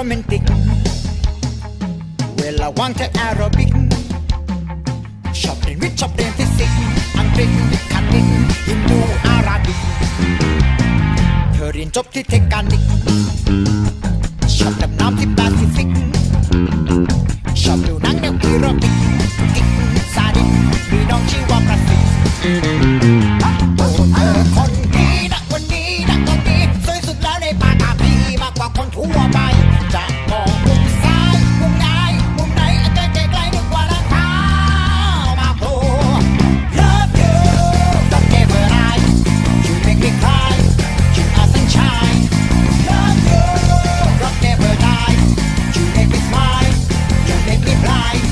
แมนติกเวลาว่างจะแอโรบิกชอบเรียนวิทย์ชอบเรียนฟิสิกส์อังกฤษคณิตฮินดูอาราบิกเธอเรียนจบที่เทคนิคชอบดำน้ำที่แปซิฟิกชอบดูหนังแนวอีโรติกกิ๊กซาดิสมีน้องชื่อว่าประสิทธิ์โอ้เธอคนดีนะวันนี้นะตอนนี้สวยสุดแล้วในปาตาพีมากกว่าคนทั่วไปจะมองมุมซ้ายมุมไหนมุมไหนใกล้ใกล้นึกว่าราคามาโผล่ Love you don't ever lie you make me cry you are sunshine Love you don't ever die you make me smile you make me blind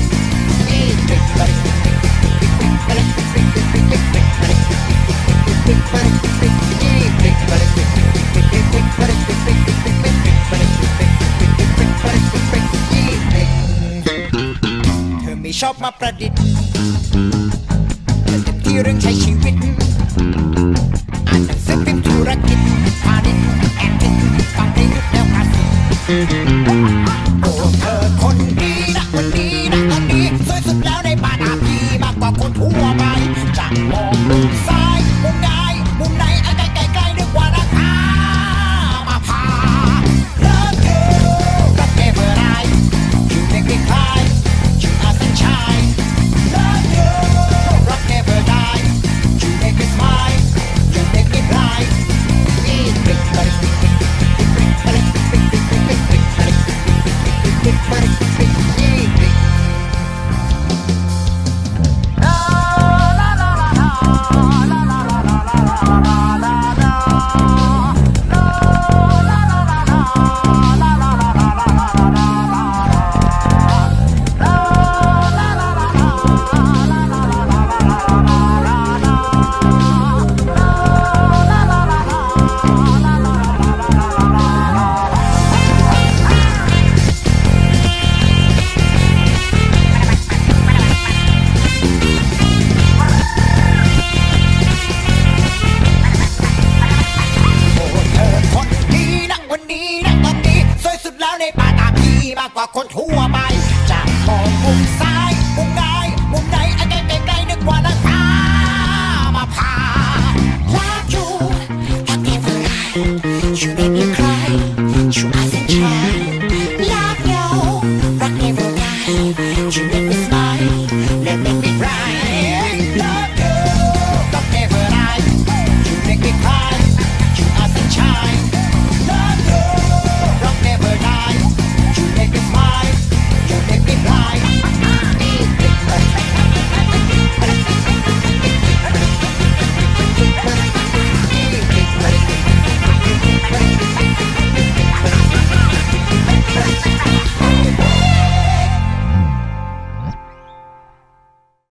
เธอไม่ชอบมาประดิษฐ์เธอเต็มที่เรื่องใช้ชีวิตอ่านหนังสือพิมพ์ธุรกิจพาณิชย์แอคติ้งฟังเพลงยุคแนวคลาสสิกโอ้เธอคนดีนะวันนี้นะตอนนี้สวยสุดแล้วในปาตาพีมากกว่าคนทั่วไปจะมองมุมซ้ายมุมไหนมุมไหนใกล้นึกว่าราคามาพา Love you don't ever lie you make me cry you are sunshine Love you don't ever die you make me smile you make me blindมากกว่าคนทั่วไปจะมองมุมซ้าย